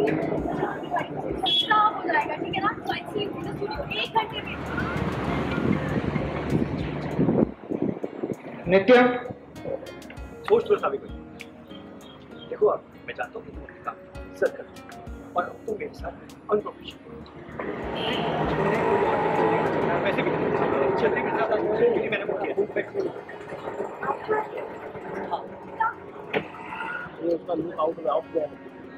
सस्ता हो जाएगा, ठीक है ना? तो I see you in the studio 1 घंटे में। नित्य सोच लो साबित देखो अब मैं जानता हूँ कि तुम अपने काम की इज्जत करते हो और अब तुम मेरे साथ अनप्रोफेशनल वैसे भी चलने के साथ क्योंकि मैंने वो किया ये उसका लुक आउट ऑफ गया।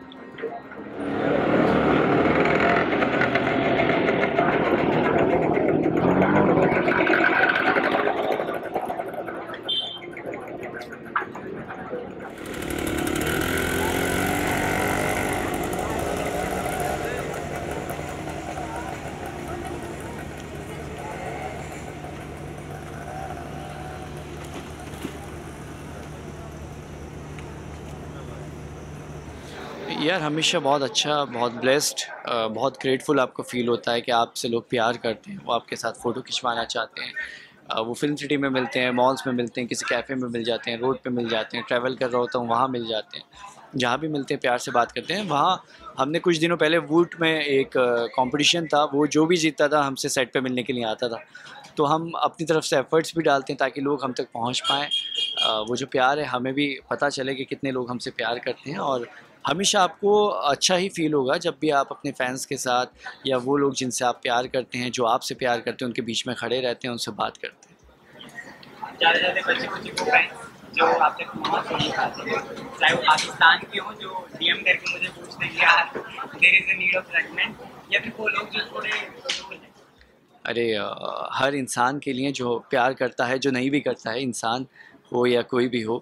यार हमेशा बहुत अच्छा, बहुत ब्लेस्ड, बहुत ग्रेटफुल आपको फ़ील होता है कि आपसे लोग प्यार करते हैं, वो आपके साथ फ़ोटो खिंचवाना चाहते हैं। वो फिल्म सिटी में मिलते हैं, मॉल्स में मिलते हैं, किसी कैफ़े में मिल जाते हैं, रोड पे मिल जाते हैं, ट्रैवल कर रहा होता हूँ वहाँ मिल जाते हैं। जहाँ भी मिलते हैं प्यार से बात करते हैं। वहाँ हमने कुछ दिनों पहले वूट में एक कॉम्पिटिशन था, वो जो भी जीतता था हमसे सेट पे मिलने के लिए आता था। तो हम अपनी तरफ से एफ़र्ट्स भी डालते हैं ताकि लोग हम तक पहुँच पाएँ। वो जो प्यार है हमें भी पता चले कि कितने लोग हमसे प्यार करते हैं, और हमेशा आपको अच्छा ही फ़ील होगा जब भी आप अपने फैंस के साथ या वो लोग जिनसे आप प्यार करते हैं, जो आपसे प्यार करते हैं, उनके बीच में खड़े रहते हैं, उनसे बात करते हैं। ज़्यादा बच्चे को फैंस जो आप तक पहुँच नहीं पाते, चाहे वो पाकिस्तान के हो जो डीएम करके मुझे पूछते हैं यार there is a need of restaurant, या फिर वो लोग जो थोड़े दूर हैं। अरे हर इंसान के लिए जो प्यार करता है, जो नहीं भी करता है, इंसान हो या कोई भी हो,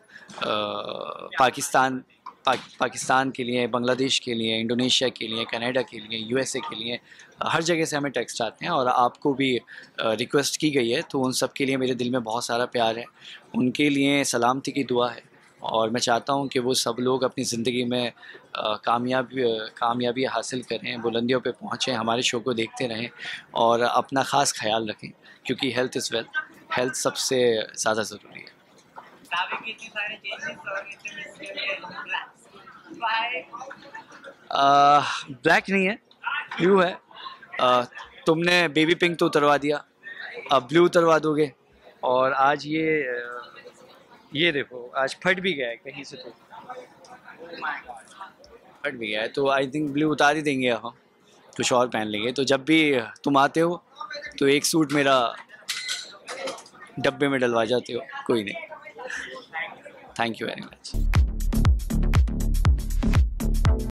पाकिस्तान के लिए, बांग्लादेश के लिए, इंडोनेशिया के लिए, कनाडा के लिए, यूएसए के लिए, हर जगह से हमें टेक्स्ट आते हैं। और आपको भी रिक्वेस्ट की गई है, तो उन सब के लिए मेरे दिल में बहुत सारा प्यार है। उनके लिए सलामती की दुआ है, और मैं चाहता हूँ कि वो सब लोग अपनी ज़िंदगी में कामयाबी हासिल करें, बुलंदियों पे पहुँचें, हमारे शो को देखते रहें और अपना ख़ास ख्याल रखें, क्योंकि हेल्थ इज़ वेल्थ, हेल्थ सबसे ज़्यादा ज़रूरी है। ब्लैक नहीं है, ब्लू है। तुमने बेबी पिंक तो उतरवा दिया, अब ब्लू उतरवा दोगे। और आज ये देखो, आज फट भी गया है कहीं से, तो फट भी गया है, तो आई थिंक ब्लू उतार ही देंगे हम, कुछ और पहन लेंगे। तो जब भी तुम आते हो तो एक सूट मेरा डब्बे में डलवा जाते हो, कोई नहीं। Thank you very much.